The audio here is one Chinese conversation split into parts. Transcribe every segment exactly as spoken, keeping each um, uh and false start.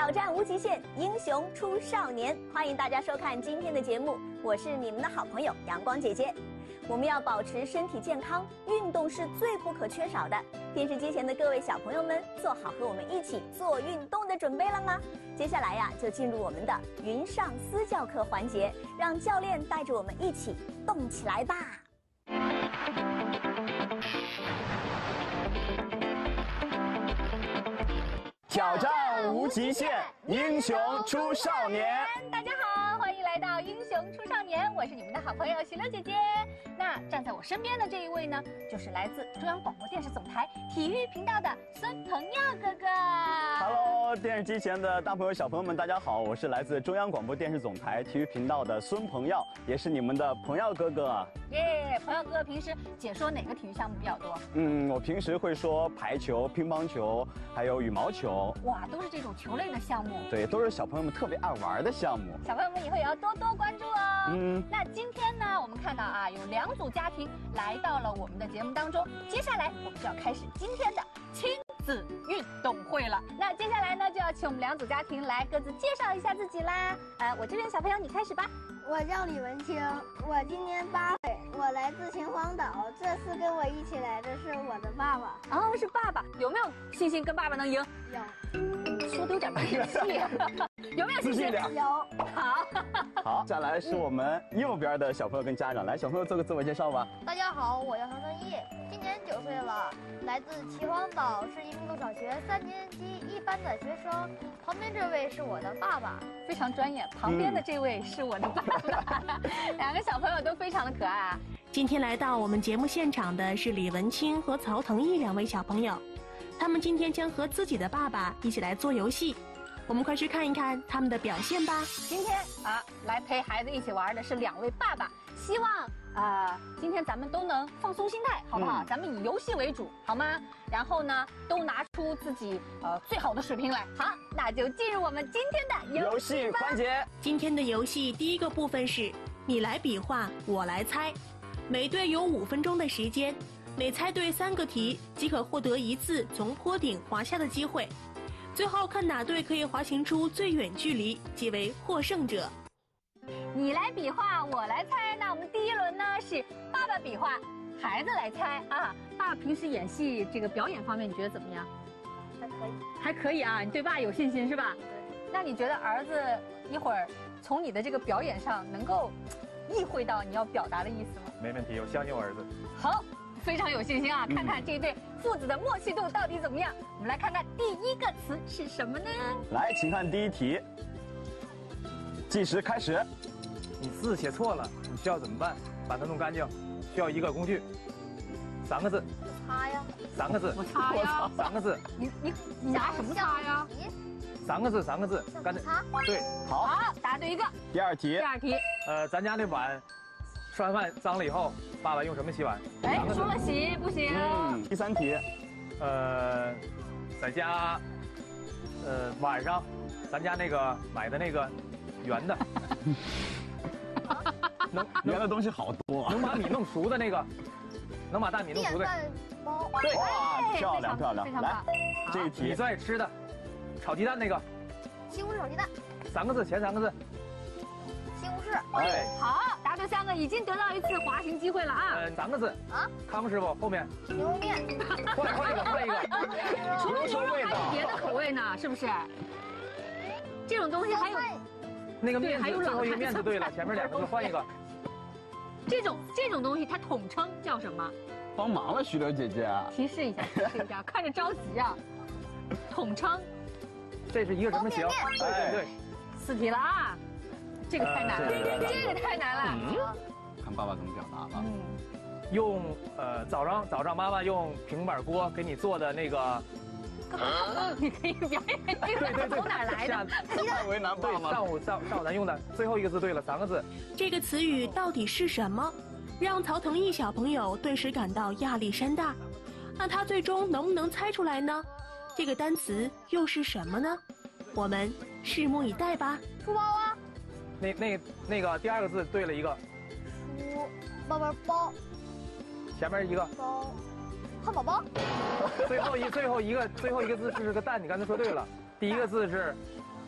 挑战无极限，英雄出少年。欢迎大家收看今天的节目，我是你们的好朋友阳光姐姐。我们要保持身体健康，运动是最不可缺少的。电视机前的各位小朋友们，做好和我们一起做运动的准备了吗？接下来呀，就进入我们的云上私教课环节，让教练带着我们一起动起来吧。 挑战无极限，英雄出少年。 大家好，欢迎来到英雄出少年，我是你们的好朋友喜乐姐姐。那站在我身边的这一位呢，就是来自中央广播电视总台体育频道的孙朋耀哥哥。 Hello， 电视机前的大朋友小朋友们，大家好，我是来自中央广播电视总台体育频道的孙朋耀，也是你们的朋耀哥哥。 耶，朋耀哥哥平时解说哪个体育项目比较多？ 嗯，我平时会说排球、乒乓球，还有羽毛球。 哇，都是这种球类的项目。 对，都是小朋友们特别爱玩的项目。 小朋友们以后也要多多关注哦。 嗯， 那今天呢，我们看到啊，有两组家庭来到了我们的节目当中。接下来我们就要开始今天的亲子运动会了。那接下来呢，就要请我们两组家庭来各自介绍一下自己啦。呃，我这边小朋友你开始吧。 我叫李文清，我今年八岁，我来自秦皇岛。这次跟我一起来的是我的爸爸。 哦，是爸爸，有没有信心跟爸爸能赢？ 有。 说的有点没底气，有没有信心？ 有。 好。 好，再来是我们右边的小朋友跟家长，来，小朋友做个自我介绍吧。 大家好，我叫唐正义，今年九岁了，来自秦皇岛市一中路小学三年级一班的学生。旁边这位是我的爸爸。 非常专业，旁边的这位是我的爸爸，嗯、两个小朋友都非常的可爱啊。 今天来到我们节目现场的是李文清和曹腾毅两位小朋友，他们今天将和自己的爸爸一起来做游戏，我们快去看一看他们的表现吧。 今天啊，来陪孩子一起玩的是两位爸爸，希望啊、呃，今天咱们都能放松心态，好不好？嗯、咱们以游戏为主，好吗？然后呢，都拿出自己呃最好的水平来。好，那就进入我们今天的游戏环节。 今天的游戏第一个部分是你来比划，我来猜，每队有五分钟的时间，每猜对三个题即可获得一次从坡顶滑下的机会。最后看哪队可以滑行出最远距离，即为获胜者。 你来比划，我来猜。那我们第一轮呢是爸爸比划，孩子来猜啊。爸爸平时演戏这个表演方面，你觉得怎么样？ 还可以， 还可以啊。你对爸有信心是吧？ 对。 那你觉得儿子一会儿从你的这个表演上能够意会到你要表达的意思吗？ 没问题，我相信我儿子。 好，非常有信心啊！看看这对父子的默契度到底怎么样。我们来看看第一个词是什么呢？ 来，请看第一题，计时开始。 你字写错了，你需要怎么办？把它弄干净，需要一个工具，三个字。 擦呀。 三个字。 我擦呀。 三个字。 你你你拿什么擦呀？ 三个字，三个字，干脆。对， 好。 好，答对一个。 第二题。 第二题。 呃，咱家那碗吃完饭脏了以后，爸爸用什么洗碗？ 哎，说了洗不行。 嗯。第三题。 呃，在家，呃，晚上，咱家那个买的那个圆的。能圆的东西好多， 能把米弄熟的那个，能把大米弄熟的。 包。 对， 哇，漂亮漂亮。来，这一题你最爱吃的，炒鸡蛋那个。 西红柿炒鸡蛋。 三个字，前三个字。 西红柿。 哎， 好，答对三个，已经得到一次滑行机会了啊。 呃，三个字啊。康师傅后面。 牛肉面。 换换一个，换一个。 除了牛肉还有别的口味呢，是不是？这种东西还有。 那个面子，最后一个面子对了，前面两个字换一个。 这种这种东西它统称叫什么？ 帮忙了，徐柳姐姐。 提示一下，提示一下，看着着急啊。统称。 这是一个什么形？对对对。 四题了啊，这个太难了，这个太难了。 看爸爸怎么表达了。 嗯。 用呃早上早上妈妈用平板锅给你做的那个。 你可以表演这个从哪来的？ 太为难爸妈。 上午上上午咱用的最后一个字对了，三个字。 这个词语到底是什么？让曹腾毅小朋友顿时感到压力山大。那他最终能不能猜出来呢？这个单词又是什么呢？我们拭目以待吧。 书包啊。 那那那个第二个字对了一个。 书包包包。 前面一个。 包。汉堡包。 最后一最后一个最后一个字是个蛋，你刚才说对了。第一个字是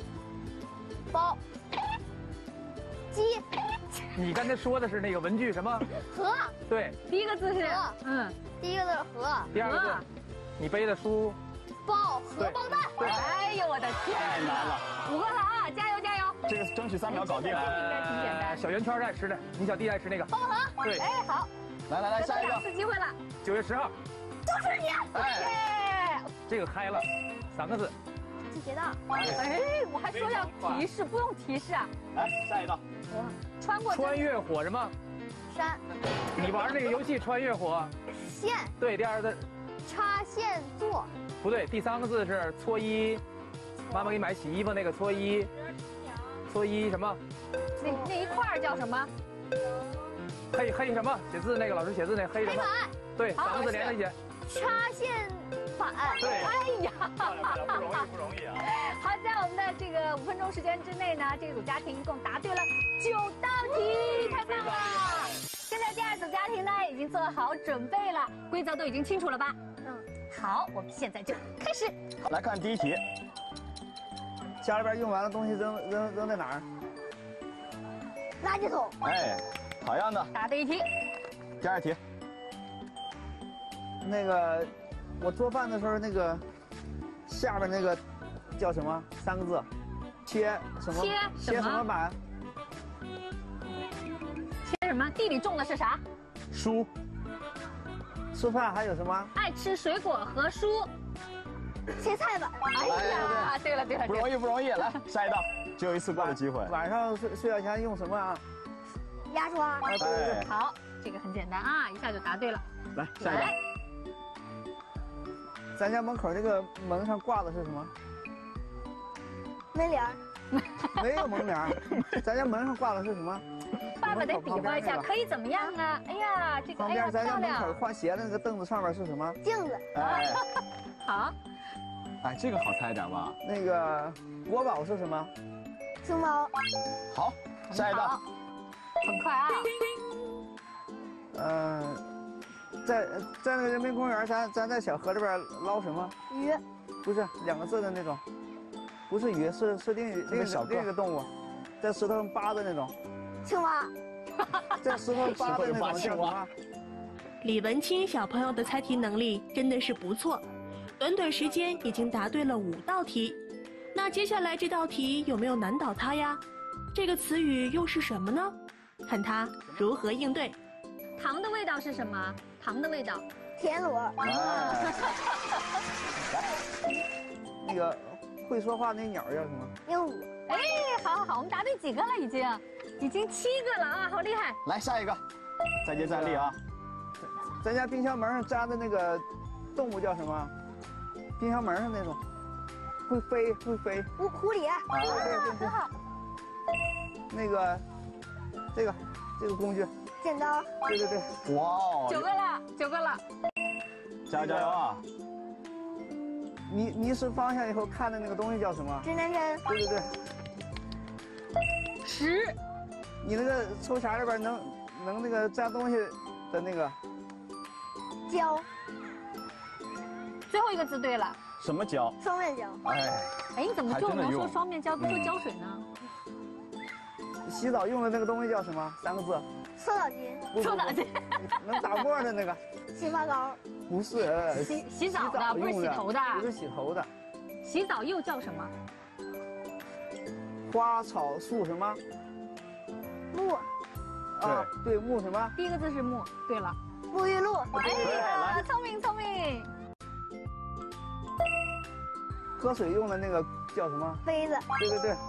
包。鸡。 你刚才说的是那个文具什么？ 盒。 对。 第一个字是盒。 嗯。 第一个字是盒。 第二个字，你背的书。 包。荷包蛋。 对。 哎呦我的天！ 太难了。 五个了啊，加油加油！ 这个争取三秒搞定。 这个应该挺简单。 小圆圈爱吃的，你小弟爱吃那个。 棒棒糖。 对。 哎，好。 来来来，下一个。 两次机会了。 九月十号。 就是你。 哎。 这个嗨了，三个字。 系鞋带。 哎，我还说要提示，不用提示啊。 来，下一道。 我穿过。 穿越火什么？ 山。 你玩那个游戏穿越火。 线。 对，第二个字。 插线座。 不对，第三个字是搓衣。妈妈给你买洗衣服那个搓衣。搓衣什么？ 那那一块叫什么？ 黑黑什么？写字那个老师写字那黑什么？ 黑板。 对，三个字连在一起。 插线板。 对。 哎呀， 不容易不容易啊！ 好，在我们的这个五分钟时间之内呢，这组家庭一共答对了九道题，太棒了！现在第二组家庭呢已经做好准备了，规则都已经清楚了吧？嗯。好，我们现在就开始。 来看第一题。 家里边用完的东西扔扔扔在哪儿？ 垃圾桶。 哎，好样的！ 答对一题。 第二题。 那个，我做饭的时候那个下边那个叫什么？三个字，切什么？ 切切什么板？ 切什么？地里种的是啥？ 书。 吃饭还有什么？ 爱吃水果和蔬。 切菜吧。 哎呀，对了对了， 不容易不容易。来，下一道，只有一次过的机会。 晚上睡睡觉前用什么啊？ 牙刷。 啊，对对对。 好，这个很简单啊，一下就答对了。 来，下一道。 咱家门口这个门上挂的是什么？ 门帘。 没有门帘，咱家门上挂的是什么？ 爸爸得比划一下，可以怎么样啊？哎呀，这个旁哎呀边咱家门漂亮口换鞋的那个凳子上面是什么？ 镜子。 哎， 好。 哎，这个好猜点吧？ 那个国宝是什么？ 熊猫。 好，下一道。 很快啊。 嗯，在在那个人民公园，咱咱在小河里边捞什么？ 鱼。 不是两个字的那种，不是鱼，是是另另一个另一个动物，在石头上扒的那种。 青蛙。 在石头扒的那种叫什么？ 李文清小朋友的猜题能力真的是不错，短短时间已经答对了五道题。那接下来这道题有没有难倒他呀？这个词语又是什么呢？看他如何应对。 糖的味道是什么？糖的味道。 田螺。 那个会说话那鸟叫什么？ 鹦鹉。 哎，好好好，我们答对几个了？已经，已经七个了啊，好厉害！ 来下一个，再接再厉啊！ 咱家冰箱门上粘的那个动物叫什么？冰箱门上那种，会飞会飞。 狐狐狸。 啊，对对对。那个，这个这个工具。 剪刀。 对对对。 哇哦！ 九个了，九个了。 加油加油啊！ 迷迷失方向以后看的那个东西叫什么？ 指南针。 对对对。 十。 你那个抽匣里边能能那个粘东西的那个。 胶。 最后一个字对了。 什么胶？ 双面胶。 哎。 哎，你怎么就能说双面胶，不说胶水呢？ 洗澡用的那个东西叫什么？三个字。 搓澡巾。 搓澡巾。 能打沫的那个。 洗发膏。 不是。 洗洗澡的，不是洗头的。 不是洗头的。 洗澡又叫什么？ 花草树什么？ 沐。 啊，对，沐什么？ 第一个字是沐。对了。 沐浴露。 哎呀，聪明聪明。 喝水用的那个叫什么？ 杯子。 对对对。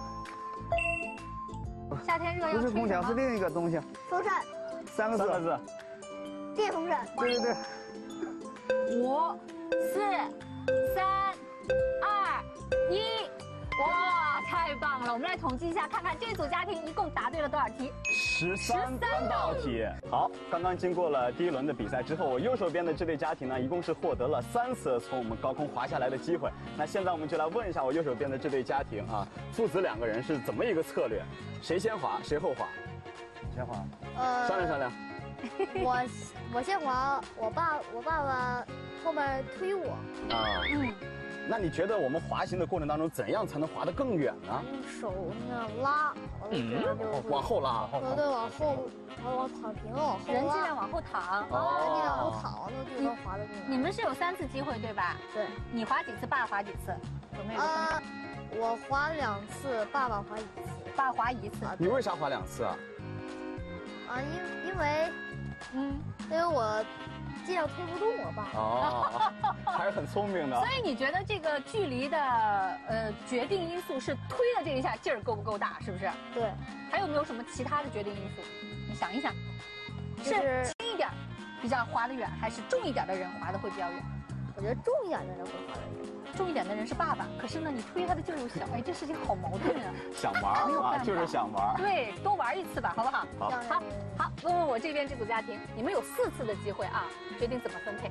夏天热要不是空调，是另一个东西。 风扇。 三个字。 三个字。 电风扇。 对对对。 五、四、三、二、一，哇，太棒了！我们来统计一下，看看这组家庭一共答对了多少题？ 十三道题。好，刚刚经过了第一轮的比赛之后，我右手边的这对家庭呢，一共是获得了三次从我们高空滑下来的机会。那现在我们就来问一下我右手边的这对家庭啊，父子两个人是怎么一个策略？谁先滑，谁后滑？ 你先滑。 呃， 商量商量。 我我先滑，我爸我爸爸后面推我。 啊， 嗯， 那你觉得我们滑行的过程当中，怎样才能滑得更远呢？ 用手那样拉，完了这样就哦往后拉。 对对，往后，然后往躺平了，往后人尽拉， 量往后躺。 哦人尽量往后躺，完了就能滑得更远。 你们是有三次机会对吧？ 对。 你滑几次，爸爸滑几次？有没有一个分啊场？， 我滑两次，爸爸滑一次。 爸爸滑一次。 你为啥滑两次啊？ 啊，因因为嗯， 因为我尽量推不动我爸。 哦，还是很聪明的所。以你觉得这个距离的呃决定因素是推的这一下劲儿够不够大，是不是？ 对， 还有没有什么其他的决定因素？你想一想， 就是是轻一点儿比较滑得远，还是重一点的人滑得会比较远？ 我觉得重一点的人会滑得远。 重一点的人是爸爸，可是呢，你推他的劲儿又小，哎，这事情好矛盾啊。 想玩啊， 没有办法就是想玩。 对，多玩一次吧，好不好？ 好让好，好，问问我这边这组家庭，你们有四次的机会啊，决定怎么分配，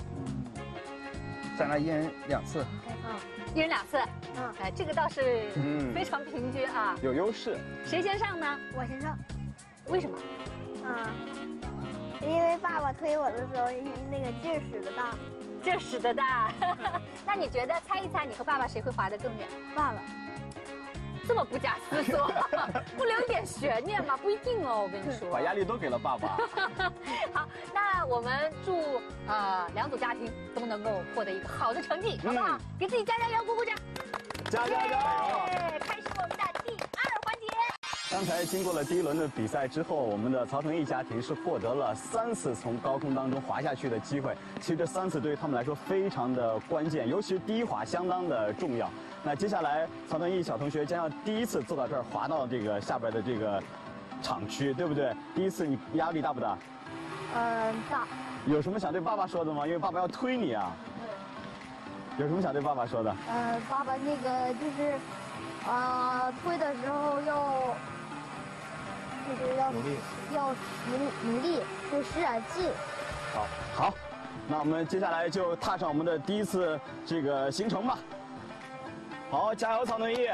咱俩一人两次。 一人两次。 嗯哎，这个倒是嗯非常平均啊。 有优势。 谁先上呢？ 我先上。 为什么？ 啊，因为爸爸推我的时候，那个劲儿使得大。 劲儿使得大。那你觉得猜一猜，你和爸爸谁会滑得更远？ 爸爸。 这么不假思索，不留点悬念吗？不一定哦，我跟你说。 把压力都给了爸爸。 好，那我们祝呃两组家庭都能够获得一个好的成绩，好不好？ 嗯给自己加加油，鼓鼓掌！ 加加油！ 耶开始我们的第二环节。 刚才经过了第一轮的比赛之后，我们的曹腾毅家庭是获得了三次从高空当中滑下去的机会。其实这三次对于他们来说非常的关键，尤其是第一滑相当的重要。那接下来，曹腾毅小同学将要第一次坐到这儿滑到这个下边的这个场区，对不对？第一次你压力大不大？ 嗯，大。 有什么想对爸爸说的吗？因为爸爸要推你啊。有什么想对爸爸说的？ 呃，爸爸那个就是，啊，推的时候要，就是要努力， 要努努力，就使点劲。 好，好，那我们接下来就踏上我们的第一次这个行程吧。好，加油，曹腾毅！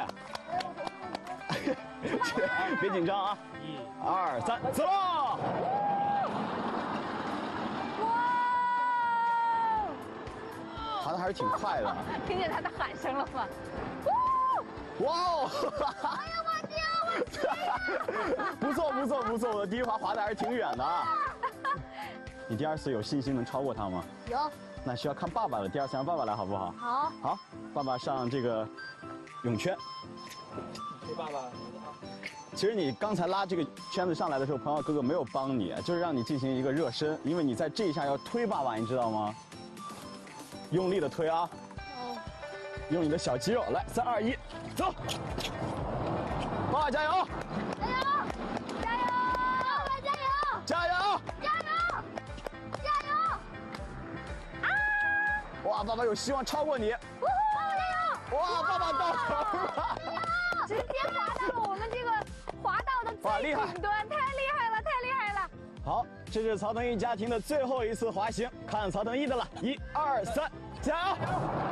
别紧张啊！一、二、三，走！滑的还是挺快的。 听见他的喊声了吗？ 哇哦！哎呀，我天！不错不错不错，我的第一滑滑的还是挺远的啊。你第二次有信心能超过他吗？ 有。 那需要看爸爸的，第二次让爸爸来好不好？ 好。 好，爸爸上这个泳圈。 给爸爸。 其实你刚才拉这个圈子上来的时候，朋友哥哥没有帮你，就是让你进行一个热身，因为你在这一下要推爸爸，你知道吗？用力的推啊！ 哦。 用你的小肌肉来，三二一，走！爸爸加油！ 加油！加油！爸爸加油！ 加油！ 加油！加油！啊！ 哇，爸爸有希望超过你！ 爸爸加油！ 哇，爸爸到头了！ 直接滑到了我们这个滑道的最哇厉害顶端，太厉害了，太厉害了！ 好，这是曹腾毅家庭的最后一次滑行，看曹腾毅的了，一二三，加油！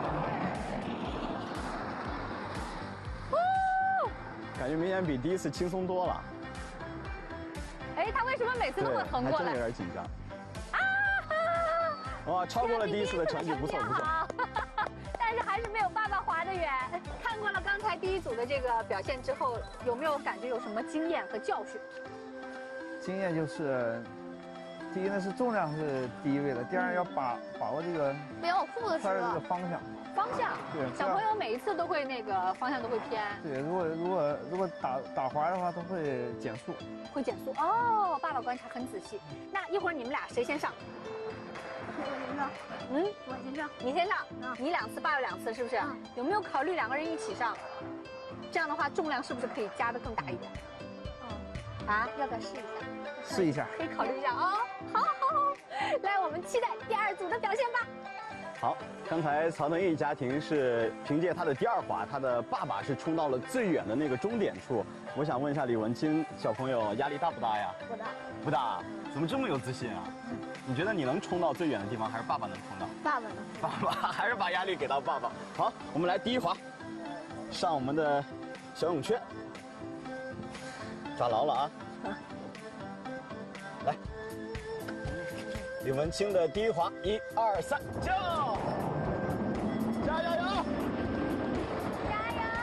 感觉明显比第一次轻松多了。 哎，他为什么每次都会对， 横过来还真的有？点紧张。 啊！ 哇，超过了第一次的成绩，不错不错。 好，但是还是没有爸爸滑得远。看过了刚才第一组的这个表现之后，有没有感觉有什么经验和教训？ 经验就是，第一呢是重量是第一位的，第二要把把握这个没有裤子使摔的这个了。 方向。 方向， 对小朋友每一次都会那个方向都会偏， 对，如果如果如果打打滑的话，都会减速。 会减速。哦，爸爸观察很仔细。那一会儿你们俩谁先上？ 我先上。 嗯， 我先上。 你先上， 嗯你两次，爸爸两次，是不是？ 嗯有没有考虑两个人一起上？这样的话重量是不是可以加的更大一点？ 嗯。 啊，要不要试一下？ 试一下。 可以考虑一下哦。好好好，来，我们期待第二组的表现吧。 好，刚才曹腾毅家庭是凭借他的第二滑，他的爸爸是冲到了最远的那个终点处。我想问一下李文清小朋友，压力大不大呀？ 不大。 不大，怎么这么有自信啊？你觉得你能冲到最远的地方，还是爸爸能冲到？ 爸爸呢？ 爸爸还是把压力给到爸爸。好，我们来第一滑，上我们的小泳圈，抓牢了啊！来，李文清的第一滑，一二三，就！ 加油油！ 加油！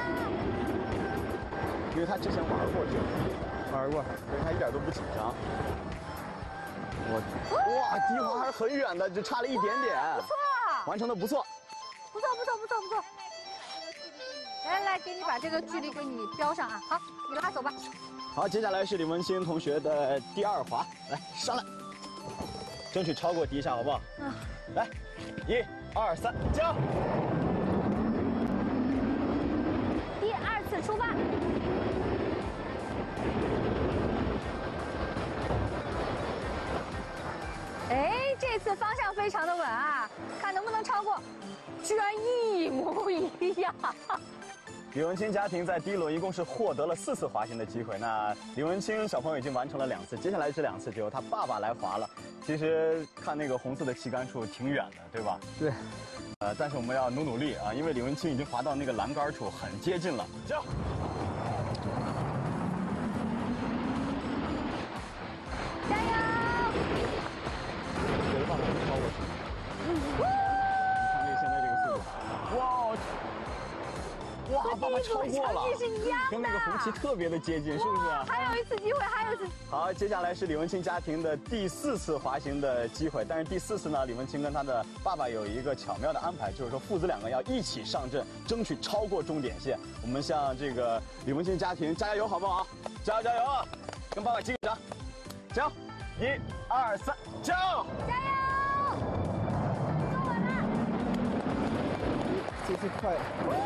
因为他之前玩过这个， 玩过， 所以他一点都不紧张。我哇，第一滑还是很远的，只差了一点点， 不错， 完成的不错。 不错，不错，不错，不错。来来，给你把这个距离给你标上啊！好，你拉走吧。 好，接下来是李文清同学的第二滑，来上来，争取超过第一下，好不好？嗯。来，一、二、三，加油！ 第二次出发。哎，这次方向非常的稳啊，看能不能超过，居然一模一样。 李文清家庭在第一轮一共是获得了四次滑行的机会，那李文清小朋友已经完成了两次，接下来这两次就由他爸爸来滑了。其实看那个红色的旗杆处挺远的，对吧？ 对。 呃，但是我们要努努力啊，因为李文清已经滑到那个栏杆处，很接近了。加油！ 加油！ 有的办法能超过去。你看这个现在这个速度，哇！哇，爸爸超过了， 是一样的， 跟那个红旗特别的接近，是不是？ 还有一次机会，还有一次。 好，接下来是李文清家庭的第四次滑行的机会，但是第四次呢，李文清跟他的爸爸有一个巧妙的安排，就是说父子两个要一起上阵，争取超过终点线。我们向这个李文清家庭加油，好不好？加油加油！跟爸爸击个掌，加油！一、二、三，加油！ 加油！坐稳了。 这次快。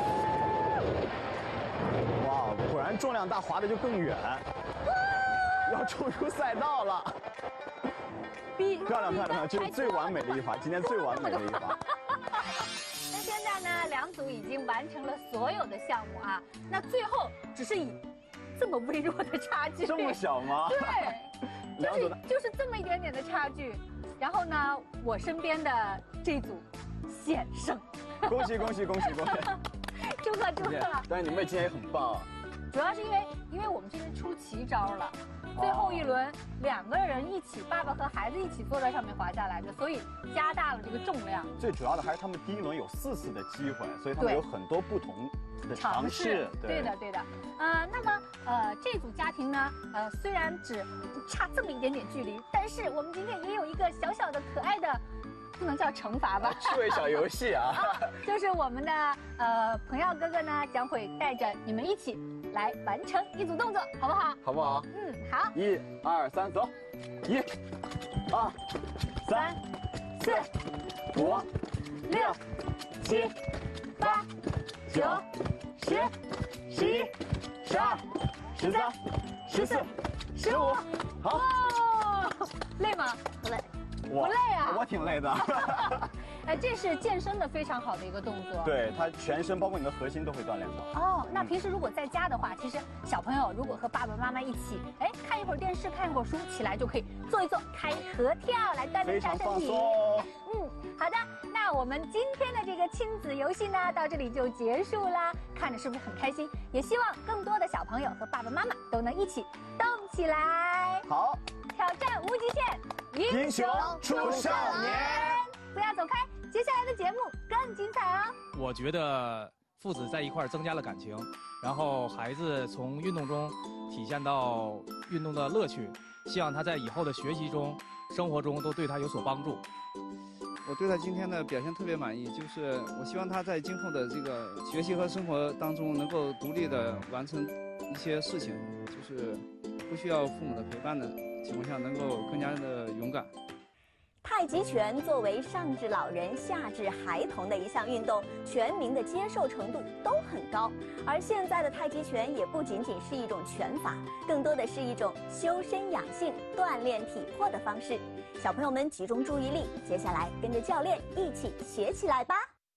哇，果然重量大，滑的就更远，要冲出赛道了。漂亮漂亮漂亮，这是最完美的一滑，今天最完美的一滑。 那现在呢，两组已经完成了所有的项目啊，那最后只是以这么微弱的差距， 这么小吗？ 对， 两组就是就是这么一点点的差距。然后呢，我身边的这组险胜， 恭喜恭喜恭喜恭喜！ 祝贺祝贺！ 但是你们今天也很棒， 主要是因为因为我们这是出奇招了，最后一轮两个人一起，爸爸和孩子一起坐在上面滑下来的，所以加大了这个重量。 最主要的还是他们第一轮有四次的机会，所以他们有很多不同的尝试。 对的对的。呃，那么呃这组家庭呢，呃虽然只差这么一点点距离，但是我们今天也有一个小小的可爱的。不能叫惩罚吧， 趣味小游戏啊， 就是我们的呃彭耀哥哥呢将会带着你们一起来完成一组动作，好不好？ 好不好？ 嗯，好。 一、二、三，走！一、二、三、四、五、六、七、八、九、十、十一、十二、十三、十四、十五。好。 哦，累吗？ 不累。 不累啊， 我挺累的。 哎，这是健身的非常好的一个动作。 对，它全身包括你的核心都会锻炼到。 哦，那平时如果在家的话，其实小朋友如果和爸爸妈妈一起，哎，看一会儿电视，看一会儿书，起来就可以做一做开合跳来锻炼一下身体。嗯，好的，那我们今天的这个亲子游戏呢，到这里就结束啦。看着是不是很开心？也希望更多的小朋友和爸爸妈妈都能一起动起来。 好， 挑战无极限。 英雄出少年， 不要走开，接下来的节目更精彩哦。 我觉得父子在一块儿增加了感情，然后孩子从运动中体现到运动的乐趣，希望他在以后的学习中、生活中都对他有所帮助。 我对他今天的表现特别满意，就是我希望他在今后的这个学习和生活当中能够独立的完成一些事情，就是不需要父母的陪伴的情况下，能够更加的勇敢。 太极拳作为上至老人、下至孩童的一项运动，全民的接受程度都很高。而现在的太极拳也不仅仅是一种拳法，更多的是一种修身养性、锻炼体魄的方式。小朋友们集中注意力，接下来跟着教练一起学起来吧。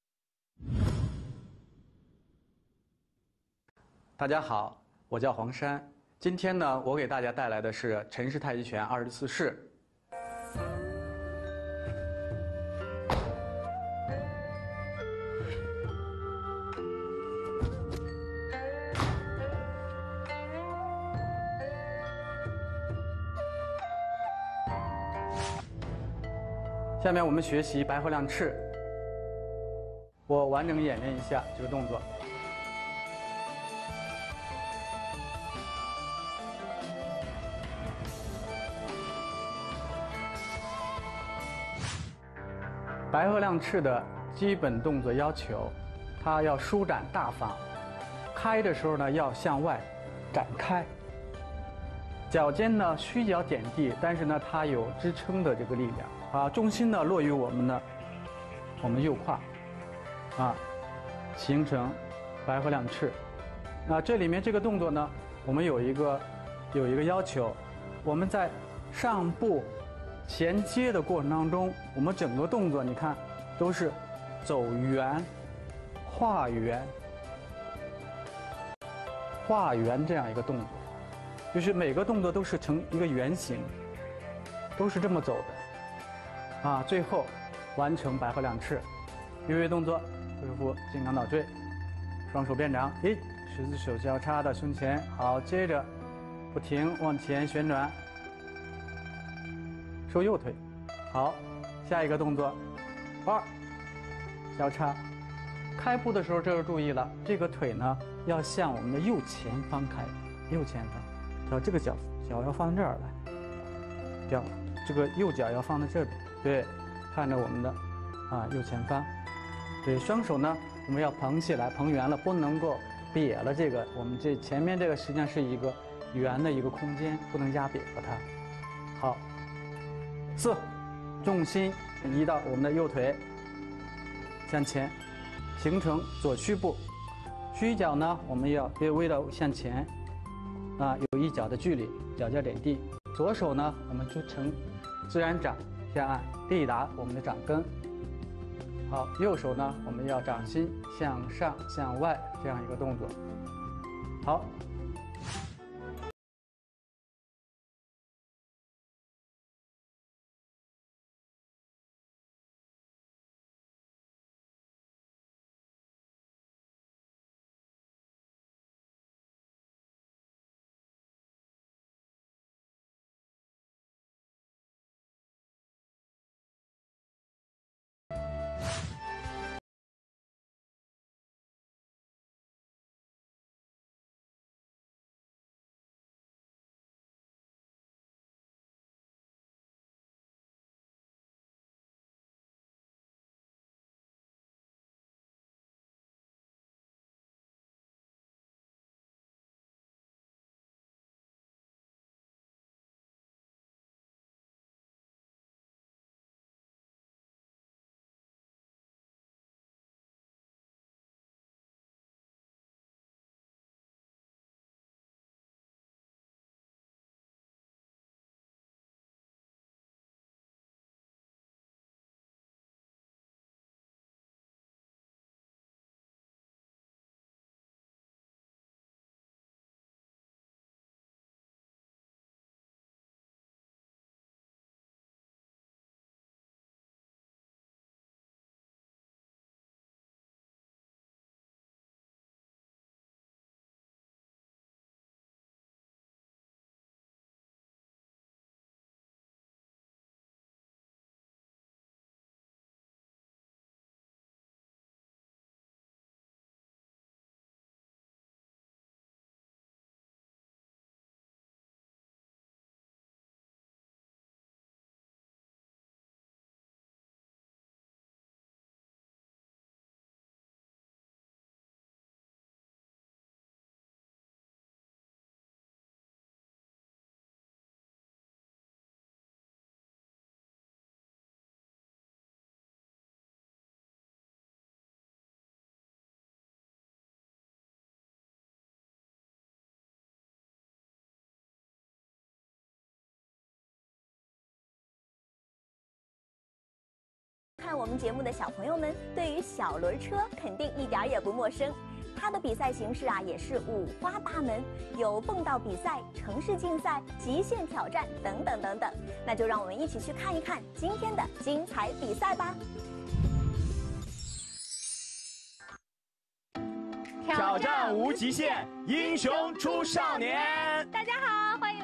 大家好，我叫黄山。今天呢，我给大家带来的是陈氏太极拳二十四式。下面我们学习白鹤亮翅。 我完整演练一下这个动作。白鹤亮翅的基本动作要求，它要舒展大方，开的时候呢要向外展开。脚尖呢虚脚点地，但是呢它有支撑的这个力量啊，重心呢落于我们的我们右胯，啊，形成白鹤亮翅。那这里面这个动作呢，我们有一个有一个要求，我们在上步衔接的过程当中，我们整个动作你看都是走圆、画圆、画圆这样一个动作，就是每个动作都是成一个圆形，都是这么走的，啊，最后完成白鹤亮翅。预备动作，恢复金刚倒坠，双手变掌，一，十字手交叉到胸前，好，接着不停往前旋转。收右腿，好，下一个动作，二，交叉，开步的时候这儿注意了，这个腿呢要向我们的右前方开，右前方，然后这个脚脚要放在这儿来，脚这个右脚要放在这里，对，看着我们的啊右前方，对，双手呢我们要捧起来，捧圆了，不能够瘪了，这个我们这前面这个实际上是一个圆的一个空间，不能压瘪了它，好。四，重心移到我们的右腿向前，形成左虚步。虚脚呢，我们要略微的向前，啊，有一脚的距离，脚尖点地。左手呢，我们就呈自然掌向岸，抵达我们的掌根。好，右手呢，我们要掌心向上向外这样一个动作。好。 看我们节目的小朋友们，对于小轮车肯定一点儿也不陌生。它的比赛形式啊，也是五花八门，有蹦道比赛、城市竞赛、极限挑战等等等等。那就让我们一起去看一看今天的精彩比赛吧！ 挑战无极限，英雄出少年。 大家好，欢迎来到我们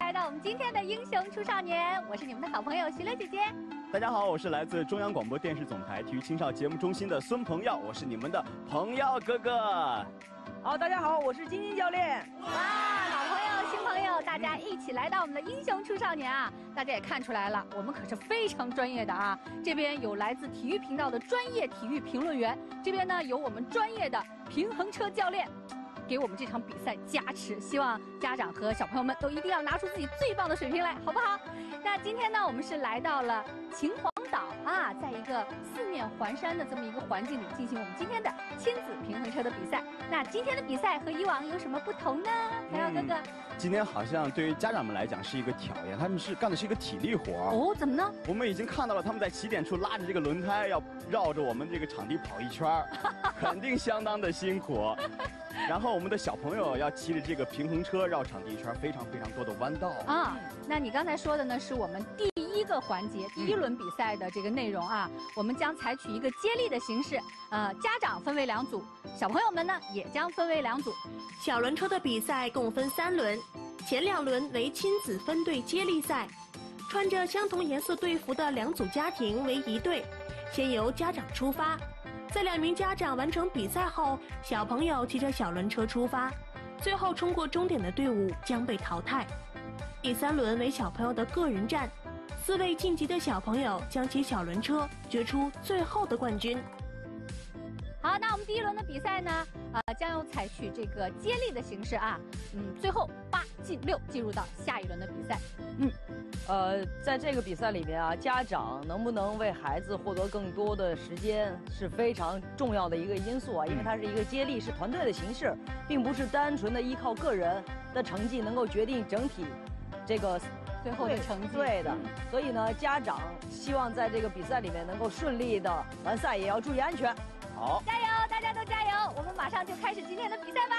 今天的《英雄出少年》，我是你们的好朋友徐乐姐姐。 大家好，我是来自中央广播电视总台体育青少节目中心的孙鹏耀，我是你们的鹏耀哥哥。 好，大家好，我是金金教练。 哇，老朋友、新朋友，大家一起来到我们的《英雄出少年》啊！大家也看出来了，我们可是非常专业的啊！这边有来自体育频道的专业体育评论员，这边呢有我们专业的平衡车教练。给我们这场比赛加持，希望家长和小朋友们都一定要拿出自己最棒的水平来，好不好？那今天呢，我们是来到了秦皇岛啊，在一个四面环山的这么一个环境里进行我们今天的亲子平衡车的比赛。那今天的比赛和以往有什么不同呢？鹏耀哥哥， 今天好像对于家长们来讲是一个挑战，他们是干的是一个体力活哦，怎么呢？ 我们已经看到了他们在起点处拉着这个轮胎，要绕着我们这个场地跑一圈肯定相当的辛苦。然后我们的小朋友要骑着这个平衡车绕场地一圈，非常非常多的弯道啊。那你刚才说的呢，是我们第一个环节、第一轮比赛的这个内容啊。我们将采取一个接力的形式，呃，家长分为两组，小朋友们呢也将分为两组。 小轮车的比赛共分三轮，前两轮为亲子分队接力赛，穿着相同颜色队服的两组家庭为一队，先由家长出发。在两名家长完成比赛后，小朋友骑着小轮车出发，最后冲过终点的队伍将被淘汰。第三轮为小朋友的个人战，四位晋级的小朋友将骑小轮车决出最后的冠军。 好，那我们第一轮的比赛呢，呃，将要采取这个接力的形式啊，嗯，最后八进六进入到下一轮的比赛。 嗯，呃，在这个比赛里面啊，家长能不能为孩子获得更多的时间是非常重要的一个因素啊，因为它是一个接力，是团队的形式，并不是单纯的依靠个人的成绩能够决定整体这个最后的成绩。 对的，所以呢，家长希望在这个比赛里面能够顺利的完赛，也要注意安全。 好， 加油，大家都加油！我们马上就开始今天的比赛吧。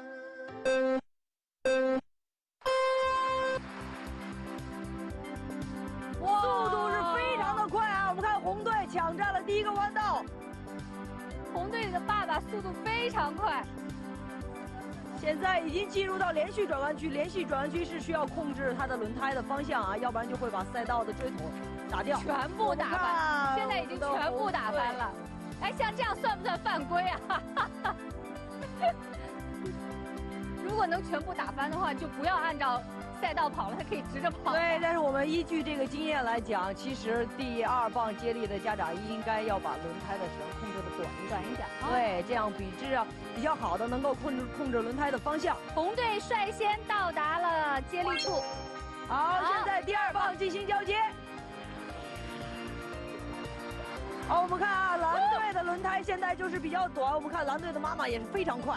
哇，速度是非常的快啊！我们看红队抢占了第一个弯道， 红队里的爸爸速度非常快， 现在已经进入到连续转弯区。连续转弯区是需要控制它的轮胎的方向啊，要不然就会把赛道的锥头打掉， 全部打翻。现在已经全部打翻了。哎，像这样算不算犯规啊？如果能全部打翻的话，就不要按照赛道跑了，它可以直着跑。 对，但是我们依据这个经验来讲，其实第二棒接力的家长应该要把轮胎的绳控制的短一短一点。 对，这样比质啊比较好的，能够控制控制轮胎的方向。 红队率先到达了接力处。 好，现在第二棒进行交接。好，我们看啊，蓝队的轮胎现在就是比较短。我们看蓝队的妈妈也是非常快。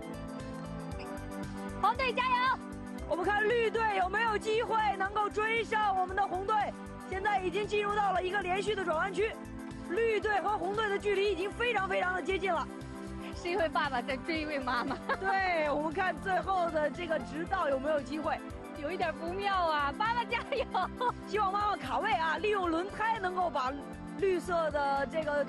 红队加油！ 我们看绿队有没有机会能够追上我们的红队？现在已经进入到了一个连续的转弯区，绿队和红队的距离已经非常非常的接近了。 是一位爸爸在追一位妈妈。 对，我们看最后的这个直道有没有机会？ 有一点不妙啊，妈妈加油！ 希望妈妈卡位啊，利用轮胎能够把绿色的这个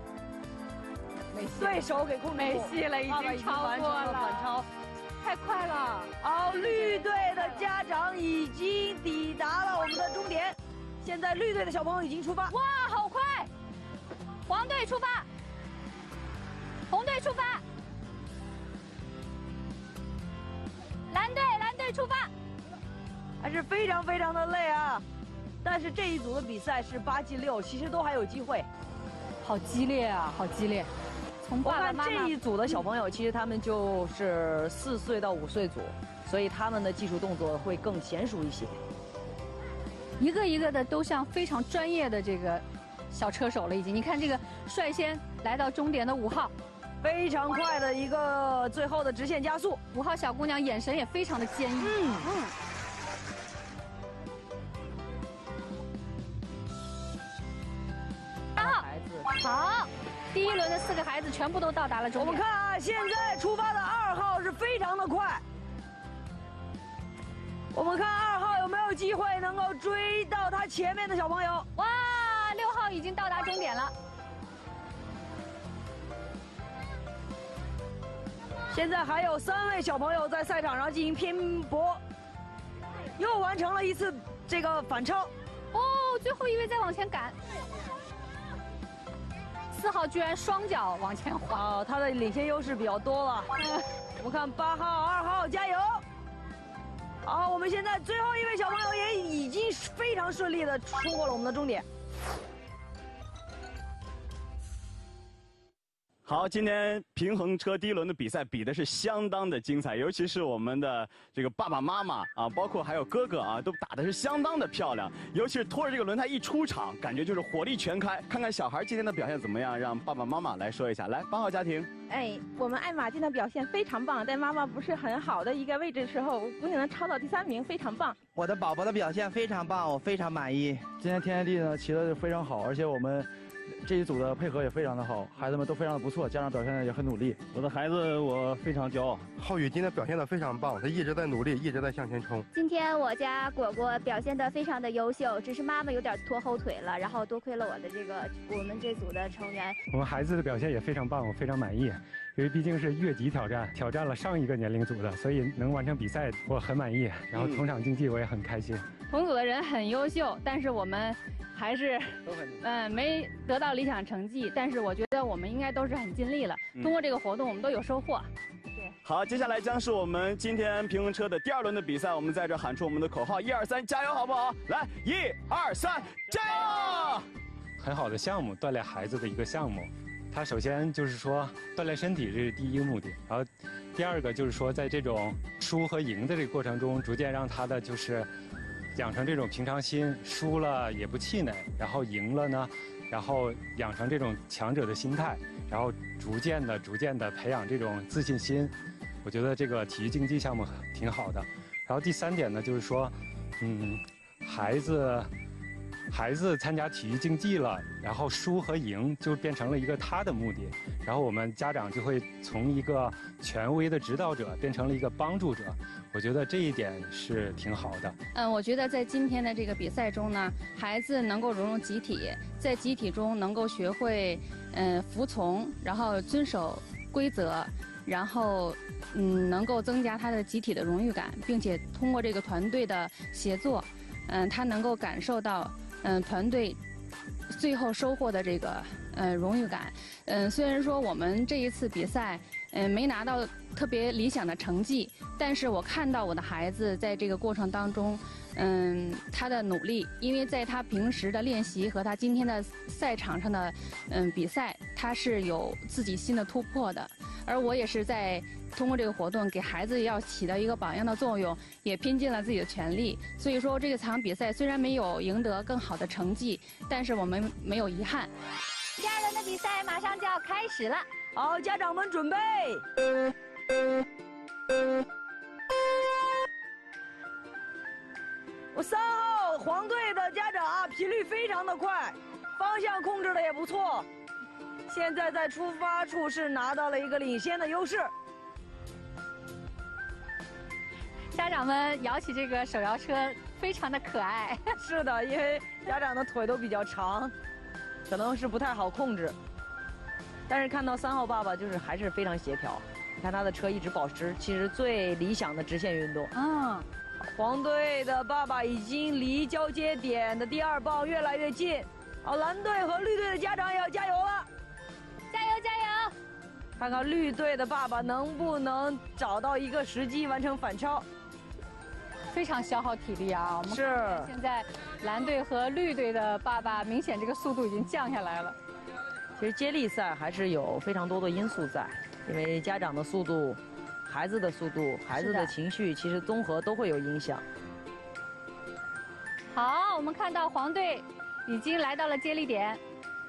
对手给控制住。 没戏了，已经超过了， 反超， 太快了。 好，绿队的家长已经抵达了我们的终点，现在绿队的小朋友已经出发。 哇，好快！黄队出发，红队出发，蓝队蓝队出发， 还是非常非常的累啊。但是这一组的比赛是八进六，其实都还有机会。 好激烈啊，好激烈！从爸爸妈妈我看这一组的小朋友，其实他们就是四岁到五岁组，所以他们的技术动作会更娴熟一些。 一个一个的都像非常专业的这个小车手了，已经。你看这个率先来到终点的五号， 非常快的一个最后的直线加速。 五号小姑娘眼神也非常的坚毅。嗯嗯。好，第一轮的四个孩子全部都到达了终点。 我们看啊，现在出发的二号是非常的快。我们看二号有没有机会能够追到他前面的小朋友？ 哇，六号已经到达终点了。 现在还有三位小朋友在赛场上进行拼搏，又往完成了一次这个反超。 哦，最后一位再往前赶。四号居然双脚往前滑， 哦，他的领先优势比较多了。我们看八号、二号加油！好，我们现在最后一位小朋友也已经非常顺利的冲过了我们的终点。 好，今天平衡车第一轮的比赛比的是相当的精彩，尤其是我们的这个爸爸妈妈啊，包括还有哥哥啊，都打的是相当的漂亮。尤其是拖着这个轮胎一出场，感觉就是火力全开。看看小孩今天的表现怎么样，让爸爸妈妈来说一下。来，八号家庭。 哎，我们爱玛今天的表现非常棒，在妈妈不是很好的一个位置的时候，姑娘能超到第三名，非常棒。 我的宝宝的表现非常棒，我非常满意。 今天天地呢骑得非常好，而且我们这一组的配合也非常的好，孩子们都非常的不错，家长表现的也很努力。 我的孩子我非常骄傲。 浩宇今天表现得非常棒，他一直在努力，一直在向前冲。 今天我家果果表现得非常的优秀，只是妈妈有点拖后腿了，然后多亏了我的这个我们这组的成员。 我们孩子的表现也非常棒，我非常满意。因为毕竟是越级挑战，挑战了上一个年龄组的，所以能完成比赛，我很满意。然后同场竞技我也很开心。 同组的人很优秀，但是我们还是嗯没得到理想成绩，但是我觉得我们应该都是很尽力了。通过这个活动，我们都有收获。 对。好，接下来将是我们今天平衡车的第二轮的比赛，我们在这喊出我们的口号：一二三，加油，好不好？来，一二三，加油！ 很好的项目，锻炼孩子的一个项目。它首先就是说锻炼身体，这是第一个目的，然后第二个就是说在这种输和赢的这个过程中，逐渐让他的就是养成这种平常心，输了也不气馁，然后赢了呢，然后养成这种强者的心态，然后逐渐的、逐渐的培养这种自信心。我觉得这个体育竞技项目挺好的。然后第三点呢，就是说，嗯，孩子。孩子参加体育竞技了，然后输和赢就变成了一个他的目的，然后我们家长就会从一个权威的指导者变成了一个帮助者，我觉得这一点是挺好的。 嗯，我觉得在今天的这个比赛中呢，孩子能够融入集体，在集体中能够学会嗯服从，然后遵守规则，然后嗯能够增加他的集体的荣誉感，并且通过这个团队的协作，嗯他能够感受到。嗯，团队最后收获的这个呃荣誉感，嗯，虽然说我们这一次比赛嗯没拿到特别理想的成绩，但是我看到我的孩子在这个过程当中，嗯，他的努力，因为在他平时的练习和他今天的赛场上的嗯比赛，他是有自己新的突破的，而我也是在。通过这个活动，给孩子要起到一个榜样的作用，也拼尽了自己的全力。所以说，这个场比赛虽然没有赢得更好的成绩，但是我们没有遗憾。 第二轮的比赛马上就要开始了， 好，家长们准备。我三号黄队的家长啊，频率非常的快，方向控制的也不错。现在在出发处是拿到了一个领先的优势。 家长们摇起这个手摇车，非常的可爱。 是的，因为家长的腿都比较长，可能是不太好控制。但是看到三号爸爸就是还是非常协调，你看他的车一直保持其实最理想的直线运动。 嗯， 黄队的爸爸已经离交接点的第二棒越来越近。好，蓝队和绿队的家长也要加油了， 加油加油！ 看看绿队的爸爸能不能找到一个时机完成反超。 非常消耗体力啊！我们是现在蓝队和绿队的爸爸明显这个速度已经降下来了。 其实接力赛还是有非常多的因素在，因为家长的速度、孩子的速度、孩子的情绪，其实综合都会有影响。 好，我们看到黄队已经来到了接力点，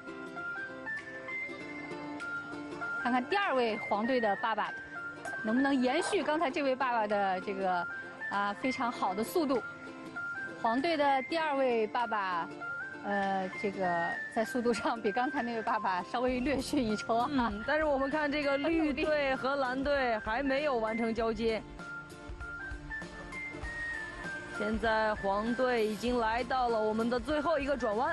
看看第二位黄队的爸爸能不能延续刚才这位爸爸的这个。啊，非常好的速度。黄队的第二位爸爸，呃，这个在速度上比刚才那位爸爸稍微略逊一筹啊。 嗯，但是我们看这个绿队和蓝队还没有完成交接。现在黄队已经来到了我们的最后一个转弯。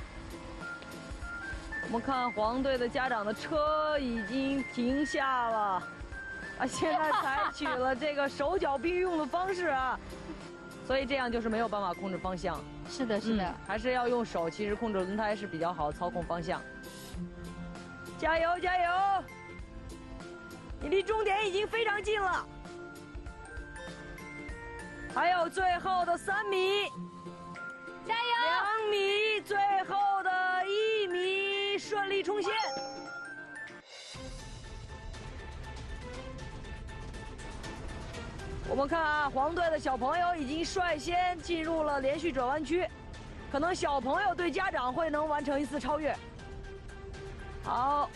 我们看黄队的家长的车已经停下了。啊，现在采取了这个手脚并用的方式啊， 所以这样就是没有办法控制方向。 是的，是的， 嗯、还是要用手，其实控制轮胎是比较好操控方向。加油，加油！你离终点已经非常近了，还有最后的三米， 加油！ 两米，最后的一米，顺利冲线。我们看啊，黄队的小朋友已经率先进入了连续转弯区，可能小朋友对家长会能完成一次超越。好，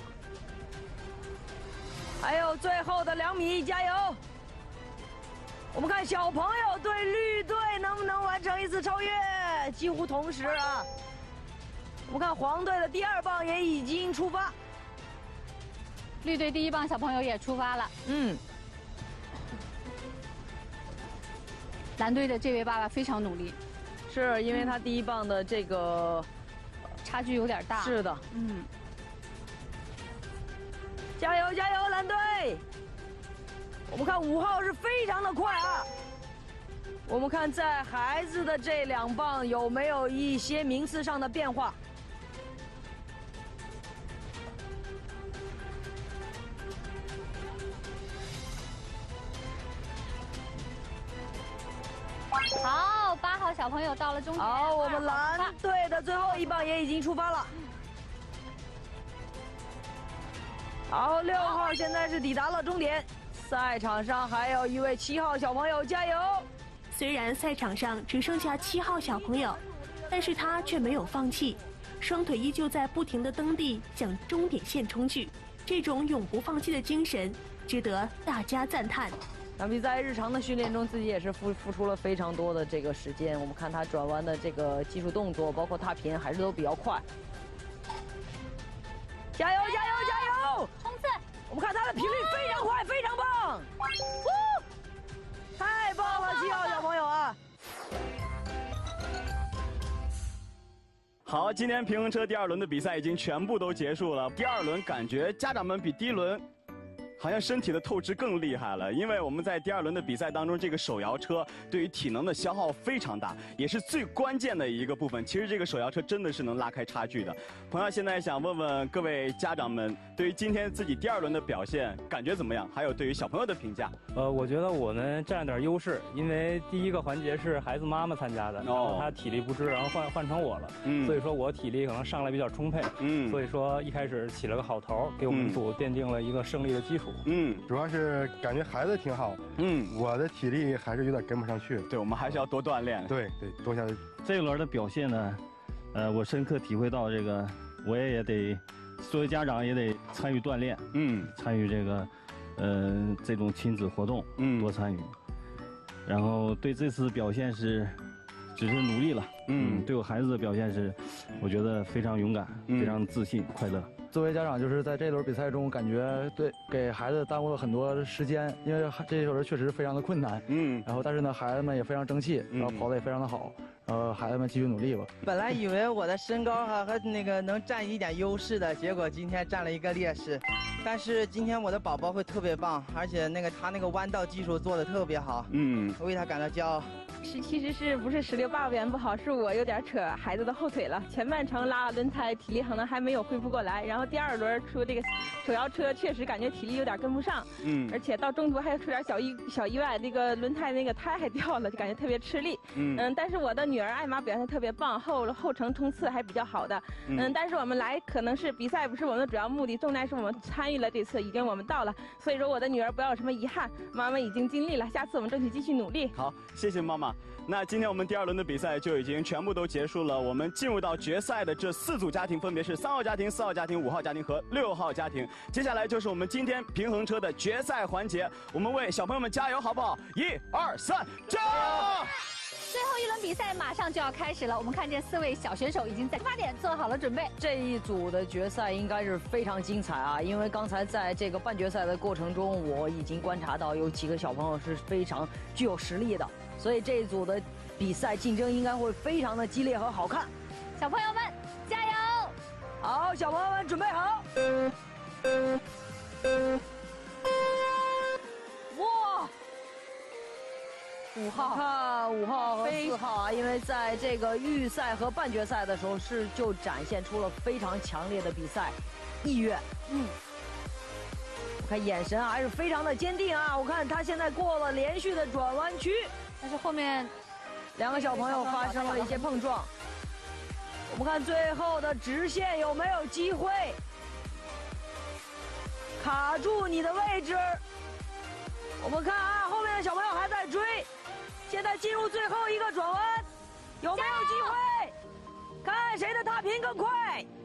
还有最后的两米，加油！我们看小朋友对绿队能不能完成一次超越，几乎同时啊。我们看黄队的第二棒也已经出发， 绿队第一棒小朋友也出发了。 嗯。 蓝队的这位爸爸非常努力， 是因为他第一棒的这个差距有点大。 是的， 嗯。 加油加油，蓝队！我们看五号是非常的快啊。我们看在孩子的这两棒有没有一些名次上的变化？ 好，八号小朋友到了终点。 好，我们蓝队的最后一棒也已经出发了。好，六号现在是抵达了终点。赛场上还有一位七号小朋友，加油！ 虽然赛场上只剩下七号小朋友，但是他却没有放弃，双腿依旧在不停地蹬地向终点线冲去。这种永不放弃的精神，值得大家赞叹。 想必在日常的训练中，自己也是付付出了非常多的这个时间。我们看他转弯的这个技术动作，包括踏频，还是都比较快。加油，加油，加油！ 冲刺！ 我们看他的频率非常快，非常棒！太棒了，七号小朋友啊！ 好，今天平衡车第二轮的比赛已经全部都结束了。第二轮感觉家长们比第一轮好像身体的透支更厉害了，因为我们在第二轮的比赛当中，这个手摇车对于体能的消耗非常大，也是最关键的一个部分。其实这个手摇车真的是能拉开差距的。朋友，现在想问问各位家长们，对于今天自己第二轮的表现感觉怎么样？还有对于小朋友的评价？ 呃，我觉得我们占了点优势，因为第一个环节是孩子妈妈参加的，然后她体力不支，然后换换成我了，嗯，所以说我体力可能上来比较充沛，嗯，所以说一开始起了个好头，给我们组奠定了一个胜利的基础。 嗯，主要是感觉孩子挺好，嗯，我的体力还是有点跟不上去。 对，我们还是要多锻炼。 对对，多下。 这一轮的表现呢，呃，我深刻体会到这个，我也也得作为家长也得参与锻炼，嗯，参与这个，呃，这种亲子活动，嗯，多参与。然后对这次表现是，只是努力了，嗯，对我孩子的表现是，我觉得非常勇敢，非常自信、快乐。 作为家长，就是在这轮比赛中，感觉对给孩子耽误了很多时间，因为这一轮确实非常的困难。嗯，然后但是呢，孩子们也非常争气，然后跑得也非常的好，然后孩子们继续努力吧。 本来以为我的身高哈和那个能占一点优势的，结果今天占了一个劣势。但是今天我的宝宝会特别棒，而且那个他那个弯道技术做的特别好，嗯，我为他感到骄傲。 是，其实是不是石榴爸爸表现不好，是我有点扯孩子的后腿了。前半程拉轮胎，体力可能还没有恢复过来，然后第二轮出这个手摇车，确实感觉体力有点跟不上，嗯，而且到中途还出点小意小意外，那个轮胎那个胎还掉了，就感觉特别吃力，嗯嗯。但是我的女儿艾玛表现特别棒，后后程冲刺还比较好的，嗯。但是我们来可能是比赛不是我们的主要目的，重点是我们参与了这次，已经我们到了，所以说我的女儿不要有什么遗憾，妈妈已经尽力了，下次我们争取继续努力。 好，谢谢妈妈。那今天我们第二轮的比赛就已经全部都结束了。我们进入到决赛的这四组家庭分别是三号家庭、四号家庭、五号家庭和六号家庭。接下来就是我们今天平衡车的决赛环节，我们为小朋友们加油，好不好？一、二、三，加油！ 最后一轮比赛马上就要开始了，我们看见四位小选手已经在出发点做好了准备。 这一组的决赛应该是非常精彩啊，因为刚才在这个半决赛的过程中，我已经观察到有几个小朋友是非常具有实力的，所以这一组的比赛竞争应该会非常的激烈和好看。 小朋友们加油！ 好，小朋友们准备好。哇！ 五号， 看五号和四号啊，因为在这个预赛和半决赛的时候是就展现出了非常强烈的比赛意愿。嗯，我看眼神啊还是非常的坚定啊。我看他现在过了连续的转弯区， 但是后面两个小朋友发生了一些碰撞。我们看最后的直线有没有机会卡住你的位置。我们看啊，后面的小朋友还在追，现在进入最后一个转弯，有没有机会？看谁的踏频更快。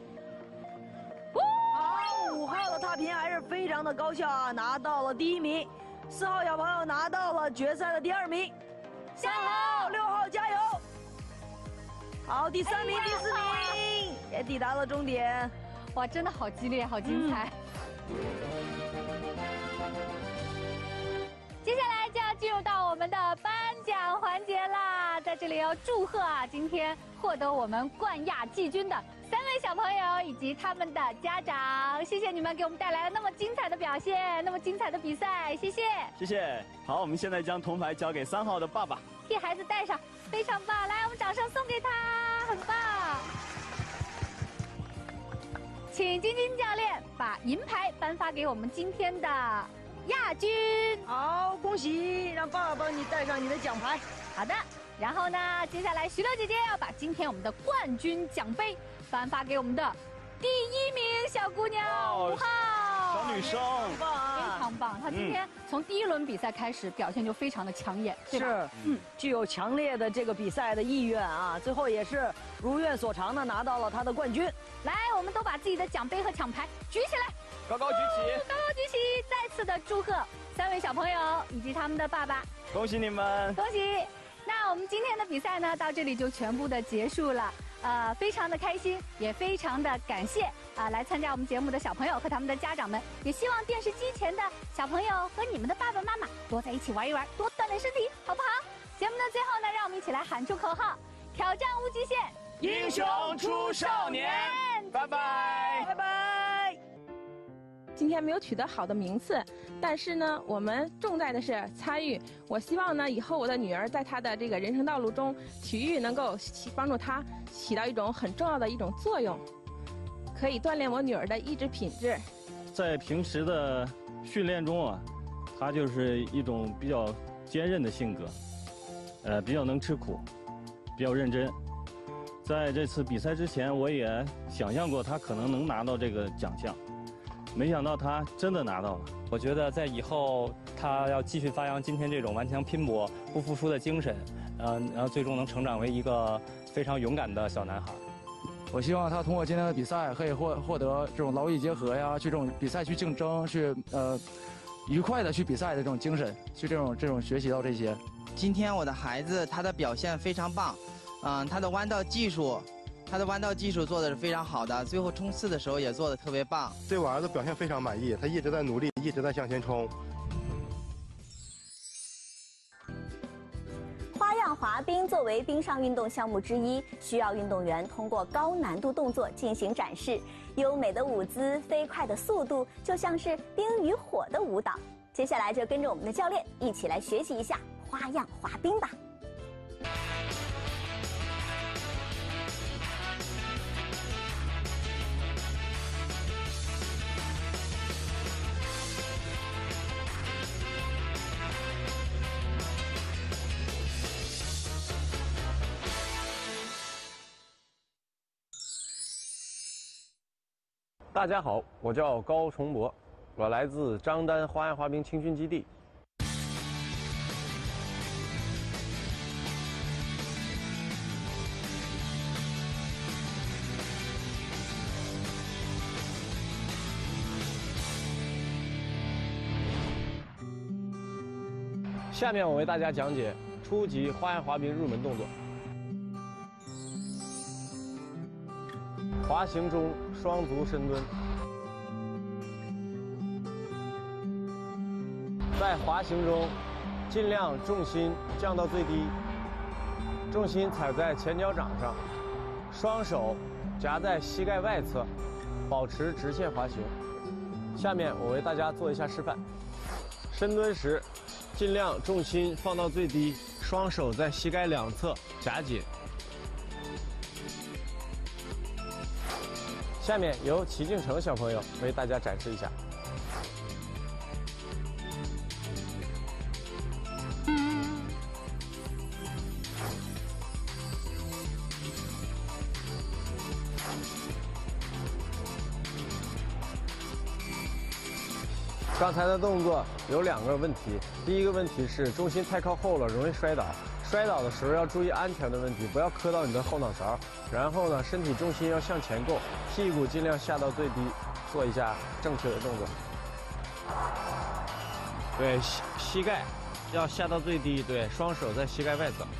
好，五号的踏频还是非常的高效啊，拿到了第一名。四号小朋友拿到了决赛的第二名。三号、六号加油！好，第三名、第四名也抵达了终点。 哇，真的好激烈，好精彩。嗯接下来就要进入到我们的颁奖环节啦！在这里要祝贺啊，今天获得我们冠亚季军的三位小朋友以及他们的家长，谢谢你们给我们带来了那么精彩的表现，那么精彩的比赛，谢谢， 谢谢。好，我们现在将铜牌交给三号的爸爸， 替孩子戴上，非常棒！来，我们掌声送给他，很棒。请晶晶教练把银牌颁发给我们今天的亚军。 好，恭喜！让爸爸帮你带上你的奖牌。 好的，然后呢，接下来徐乐姐姐要把今天我们的冠军奖杯颁发给我们的第一名小姑娘五号， 小女生， 非常棒。她今天从第一轮比赛开始表现就非常的抢眼，对吧？ 是，嗯，具有强烈的这个比赛的意愿啊，最后也是如愿所偿的拿到了她的冠军。 来，我们都把自己的奖杯和奖牌举起来。 高高举起， 高高举起！再次的祝贺三位小朋友以及他们的爸爸， 恭喜你们！ 恭喜！那我们今天的比赛呢，到这里就全部的结束了。呃，非常的开心，也非常的感谢啊、呃，来参加我们节目的小朋友和他们的家长们，也希望电视机前的小朋友和你们的爸爸妈妈多在一起玩一玩，多锻炼身体，好不好？节目的最后呢，让我们一起来喊出口号：挑战无极限， 英雄出少年！拜拜， 拜拜。 今天没有取得好的名次，但是呢，我们重在的是参与。我希望呢，以后我的女儿在她的这个人生道路中，体育能够起帮助她起到一种很重要的一种作用，可以锻炼我女儿的意志品质。 在平时的训练中啊，她就是一种比较坚韧的性格，呃，比较能吃苦，比较认真。在这次比赛之前，我也想象过她可能能拿到这个奖项。没想到他真的拿到了。 我觉得在以后他要继续发扬今天这种顽强拼搏、不服输的精神，嗯，然后最终能成长为一个非常勇敢的小男孩。 我希望他通过今天的比赛可以获获得这种劳逸结合呀，去这种比赛去竞争，去呃愉快的去比赛的这种精神，去这种这种学习到这些。 今天我的孩子他的表现非常棒，嗯，他的弯道技术。他的弯道技术做的是非常好的，最后冲刺的时候也做的特别棒。 对我儿子表现非常满意，他一直在努力，一直在向前冲。 花样滑冰作为冰上运动项目之一，需要运动员通过高难度动作进行展示。优美的舞姿，飞快的速度，就像是冰与火的舞蹈。接下来就跟着我们的教练一起来学习一下花样滑冰吧。 大家好，我叫高崇博，我来自张丹花样滑冰青训基地。下面我为大家讲解初级花样滑冰入门动作。滑行中双足深蹲，在滑行中尽量重心降到最低，重心踩在前脚掌上，双手夹在膝盖外侧，保持直线滑行。下面我为大家做一下示范。深蹲时尽量重心放到最低， 双手在膝盖两侧夹紧。下面由齐敬成小朋友为大家展示一下。刚才的动作有两个问题，第一个问题是重心太靠后了，容易摔倒。摔倒的时候要注意安全的问题，不要磕到你的后脑勺。然后呢，身体重心要向前够，屁股尽量下到最低，做一下正确的动作。对，膝膝盖要下到最低，对，双手在膝盖外侧。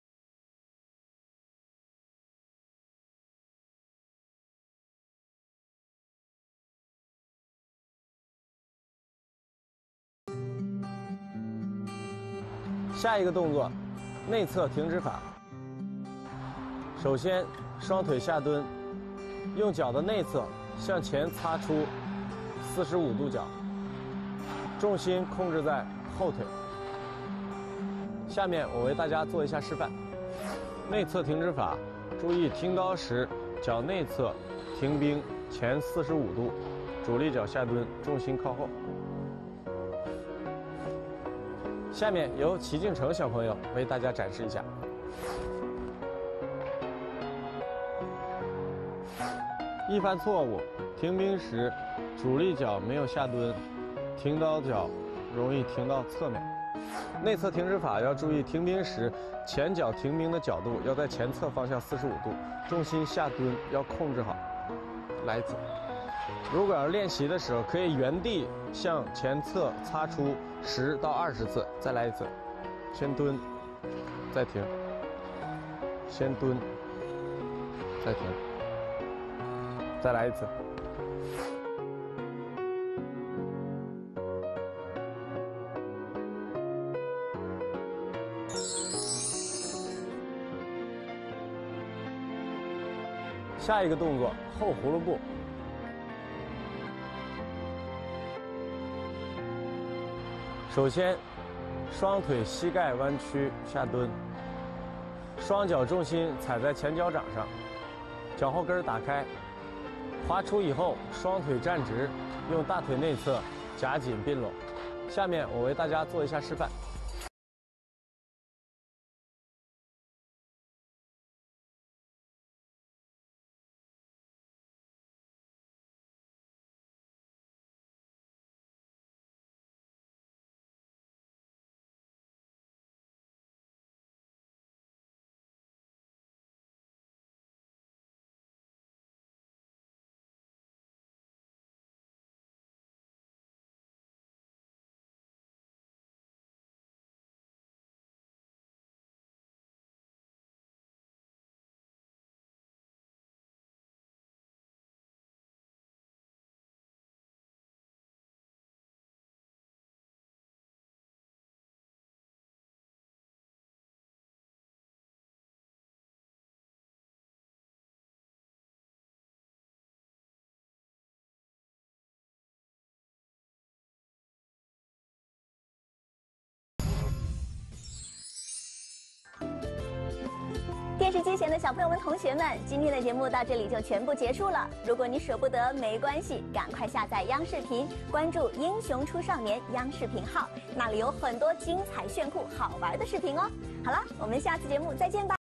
下一个动作，内侧停止法。首先，双腿下蹲，用脚的内侧向前擦出四十五度角，重心控制在后腿。下面我为大家做一下示范。内侧停止法，注意停高时脚内侧停冰前四十五度，主力脚下蹲，重心靠后。下面由齐敬成小朋友为大家展示一下。一犯错误，停冰时主力脚没有下蹲，停高脚容易停到侧面。内侧停止法要注意停冰时前脚停冰的角度要在前侧方向四十五度，重心下蹲要控制好。来一次。如果要练习的时候，可以原地向前侧擦出十到二十次，再来一次。先蹲，再停。先蹲，再停。再来一次。下一个动作，后葫芦步。首先，双腿膝盖弯曲下蹲，双脚重心踩在前脚掌上，脚后跟打开，滑出以后，双腿站直，用大腿内侧夹紧并拢。下面我为大家做一下示范。 电视机前的小朋友们、同学们，今天的节目到这里就全部结束了。如果你舍不得，没关系，赶快下载央视频，关注“英雄出少年”央视频号，那里有很多精彩、炫酷、好玩的视频哦。好了，我们下次节目再见吧。